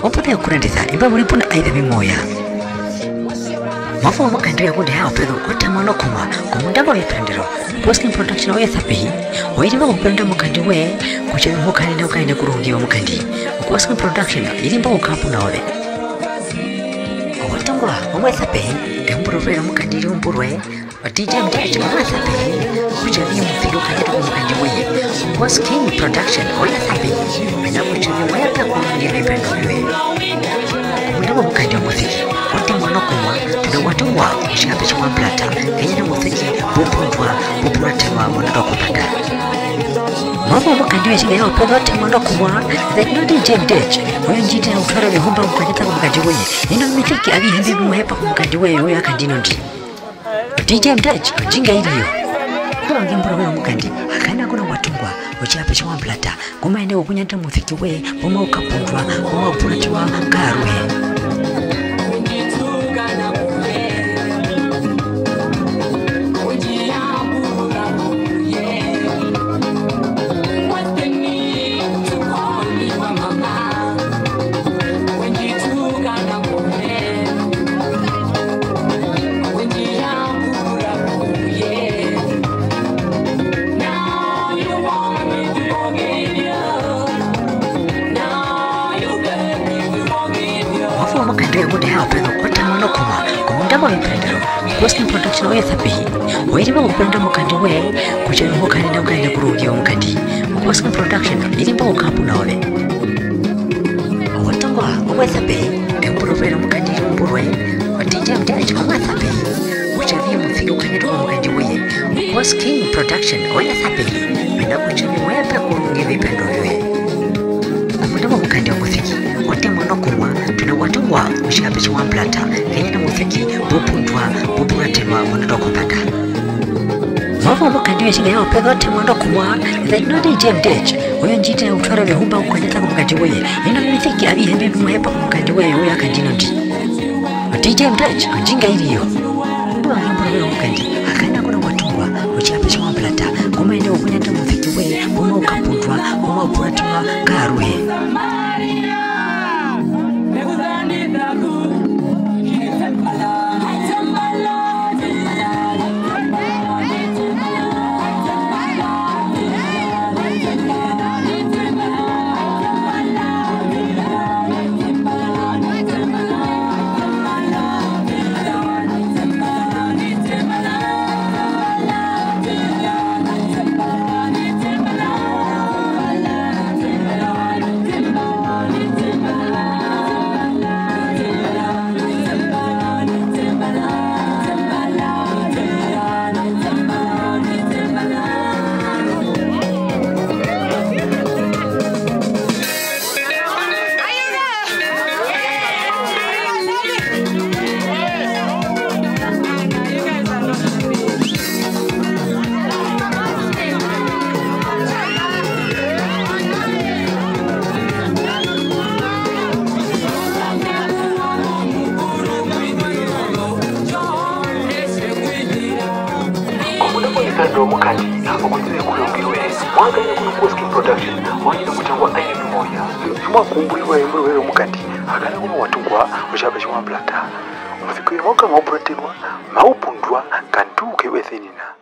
Opode kurendeza imba mulipuna aidha mimoya. Mafu mukandi yakundi hao pedo kutamano kuma kumundaba wipendero. Koosking production oya thapi. Wairiba kupenda mukandi we kuchebe mukandi na ukainde kurungiwa mukandi. Koosking production irimba ukapu na ole. Owatangwa omwe thapi emburovera mukandi iri umburwe. DJ mtaji omwe thapi kuchebe mufiro kanyeto mukandi we. Koosking production oya thapi ina kuchebe mweka kurungiwa wipendero we. Kumundaba mukandi wa muziki. Wate mwana kuma tuna watu wa mshape chwa plata kenya na muziki bupundwa bupuratewa mwana kupanda. Mama mukandi shiga yao pedo wate mwana kuma that no DJ mteji oyo njite na utwara vihumba mkanyeta mukandi we ino mithiki abi hindi mwepa mukandi we oyo akandino ndi DJ mteji jinga iliyo kwa ngembura we mukandi akana kuna watungwa uchape chwa plata kuma ene ukunyata muziki we boma ukapundwa boma upuratewa karuhe. Koosking production oya thapi wairiba kupenda mukandi we kuchebe mukandi na ukainde kurungiwa mukandi. Koosking production irimba ukapu na ole. Owatangwa omwe thapi emburovera mukandi iri umburwe. DJ mtaji omwe thapi kuchebe mufiro kanyeto mukandi we. Koosking production oya thapi ina kuchebe mwepa kurungiwa wipendero we. Kumundaba mukandi wa muziki wate mwana kuma tuna watu wa mshape chwa plata kenya na muziki bupundwa bupuratewa mwana kupanda. Mafu mukandi shiga yao pedo wate mwana kuma that no DJ mteji oyo njite na utwara vihumba mkanyeta mukandi we ino mithiki abi hindi mwepa mukandi we oyo akandino ndi DJ mteji jinga iliyo kwa ngembura we mukandi akana kuna watungwa mshape chwa plata kuma ene ukunyata muziki we boma ukapundwa boma upuratewa karuhe. Ndo mukandi okuziwe kulungiwe mwaganya kuna Koosking production wanyina kutangwa aine mimoya chuma kumbuliwa emburu wero mukandi akana kuma watungwa ushape chwa plata umuziki mwaka maupuratenwa maupundwa kantuke wethenina.